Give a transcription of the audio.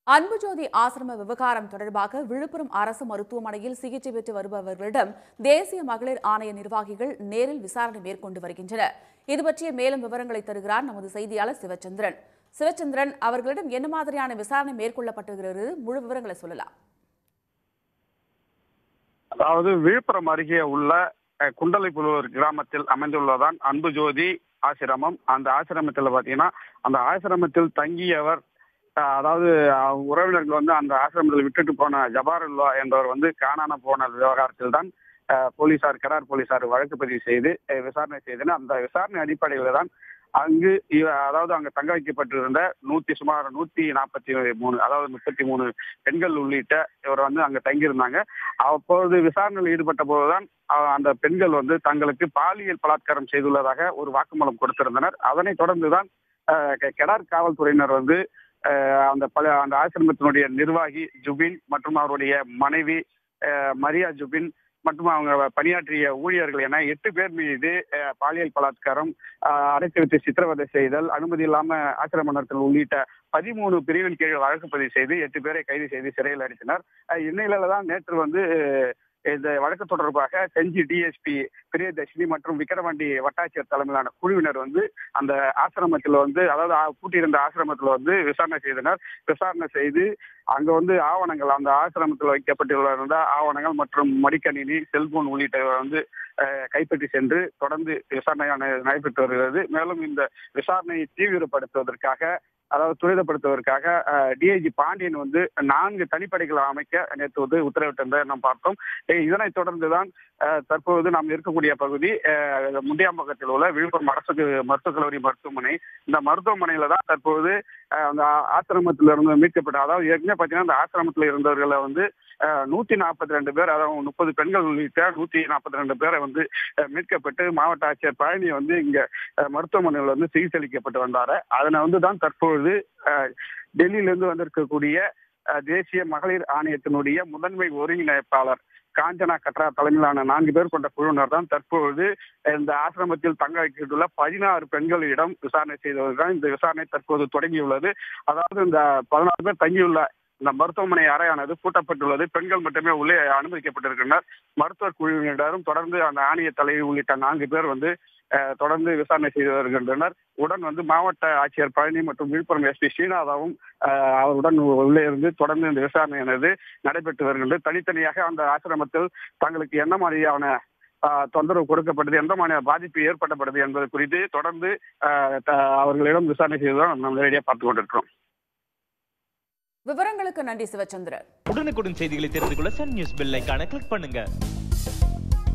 அன்புஜோதி ஆசிரம விவகாரம் தொடர்பாக விழுப்புரம் அரசு மருத்துவமனையில் சிகிச்சை பெற்று வருபவர்களிடம் தேசிய மகளிர் ஆணைய நிர்வாகிகள் நேரில் விசாரணை மேற்கொண்டு வருகின்றனர். இதுபற்றிய மேலும் விவரங்களை தருகிறார் நமது செய்தியாளர் சிவச்சந்திரன். சிவச்சந்திரன், அவர்களிடம் என்ன மாதிரியான விசாரணை மேற்கொள்ளப்பட்டிருக்கிறது? முழு விவரங்களை சொல்லலாம். அதாவது விழுப்புரம் அருகே உள்ள குண்டலைப்புலூர் கிராமத்தில் அமைந்துள்ளதான் அன்புஜோதி ஆசிரமம். அந்த ஆசிரமத்தில் பாத்தீங்கன்னா அந்த ஆசிரமத்தில் தங்கியவர், அதாவது உறவினர்கள் அந்த ஆசிரமத்தில் விட்டுட்டு போன ஜபாருல்லா என்பவர் காணாம போன விவகாரத்தில் தான் போலீசார், கடார் போலீசார் வழக்கு பதிவு செய்து விசாரணை செய்தனர். அந்த விசாரணை அடிப்படையில் தான் அங்கு அங்க தங்க வைக்கப்பட்டிருந்த சுமார் 143, அதாவது 33 பெண்கள் உள்ளிட்ட இவர் அங்க தங்கியிருந்தாங்க. அப்போது விசாரணையில் ஈடுபட்ட போதுதான் அந்த பெண்கள் தங்களுக்கு பாலியல் பலாத்காரம் செய்துள்ளதாக ஒரு வாக்குமூலம் கொடுத்திருந்தனர். அதனைத் தொடர்ந்துதான் கெடார் காவல்துறையினர் அந்த ஆசிரமத்தினுடைய நிர்வாகி ஜுபின் மற்றும் அவருடைய மனைவி மரியா ஜுபின் மற்றும் அவங்க பணியாற்றிய ஊழியர்கள் என 8 பேர் மீது பாலியல் பலாத்காரம், அடைத்து வைத்து சித்திரவதை செய்தல், அனுமதி இல்லாம ஆசிரம நடத்தல் உள்ளிட்ட 13 பிரிவின் கீழ் வழக்கு பதிவு செய்து 8 பேரை கைது செய்து சிறையில் அடைத்தனர். இந்நிலையில தான் நேற்று இந்த வழக்கு தொடர்பாக செஞ்சி டிஎஸ்பி பிரியதர்ஷினி மற்றும் விக்கிரவாண்டி வட்டாட்சியர் தலைமையிலான குழுவினர் அந்த ஆசிரமத்தில் அதாவது பூட்டியிருந்த ஆசிரமத்தில் விசாரணை செய்தனர். விசாரணை செய்து அங்க ஆவணங்கள், அந்த ஆசிரமத்தில் வைக்கப்பட்டிருந்த ஆவணங்கள் மற்றும் மடிக்கணினி, செல்போன் உள்ளிட்ட கைப்பற்றி சென்று தொடர்ந்து விசாரணை நடைபெற்று வருகிறது. மேலும் இந்த விசாரணையை தீவிரப்படுத்துவதற்காக, அதாவது துரிதப்படுத்துவதற்காக டிஐஜி பாண்டியன் 4 தனிப்படைகளை அமைக்க நேற்று உத்தரவிட்டிருந்ததை நாம் பார்த்தோம். இதனைத் தொடர்ந்துதான் தற்போது நாம் இருக்கக்கூடிய பகுதி முண்டியாம்பக்கத்தில் உள்ள விழுப்புரம் அரசு மருத்துவக் கல்லூரி மருத்துவமனை. இந்த மருத்துவமனையில தான் தற்போது அந்த ஆசிரமத்திலிருந்து மீட்கப்பட்ட, அதாவது ஏற்கனவே பார்த்தீங்கன்னா அந்த ஆசிரமத்தில் இருந்தவர்களை 142 பேர், அதாவது 30 பெண்கள் உள்ளிட்ட 142 பேரை மீட்கப்பட்டு மாவட்ட ஆட்சியர் பழனி இங்க மருத்துவமனையில் சிகிச்சை அளிக்கப்பட்டு வந்தாரு. அதனை தான் தற்பொழுது டெல்லியிலிருந்து வந்திருக்கக்கூடிய தேசிய மகளிர் ஆணையத்தினுடைய முதன்மை ஒருங்கிணைப்பாளர் காஞ்சனா கட்ரா தலைமையிலான 4 பேர் கொண்ட குழுவினர் தான் தற்பொழுது இந்த ஆசிரமத்தில் தங்க வைக்கப்பட்டுள்ள 16 பெண்களிடம் விசாரணை செய்தவர்கள். இந்த விசாரணை தற்போது தொடங்கியுள்ளது. அதாவது இந்த 16 பேர் தங்கியுள்ள இந்த மருத்துவமனை அறையானது பூட்டப்பட்டுள்ளது. பெண்கள் மட்டுமே உள்ளே அனுமதிக்கப்பட்டிருக்கின்றனர். மருத்துவர் குழுவினரும் தொடர்ந்து அந்த ஆணைய தலைவி உள்ளிட்ட 4 பேர் தொடர்ந்து விசாரணை செய்து வருகின்றனர். உடன் மாவட்ட ஆட்சியர் பழனி மற்றும் விழுப்புரம் எஸ்பி ஸ்ரீநாதாவும் அவருடன் உள்ளே இருந்து தொடர்ந்து இந்த விசாரணையானது நடைபெற்று வருகின்றது. தனித்தனியாக அந்த ஆசிரமத்தில் தங்களுக்கு என்ன மாதிரியான தொந்தரவு கொடுக்கப்பட்டது, எந்த மாதிரியான பாதிப்பு ஏற்பட்டப்படுது என்பது குறித்து தொடர்ந்து அவர்களிடம் விசாரணை செய்துதான் நம்ம நேரடியாக பார்த்துக் கொண்டிருக்கிறோம். விவரங்களுக்கு நன்றி சிவச்சந்திரன். உடனுக்குடன் செய்திகளை தெரிந்து கொள்ள சன் நியூஸ் பெல் ஐகானை கிளிக் பண்ணுங்க.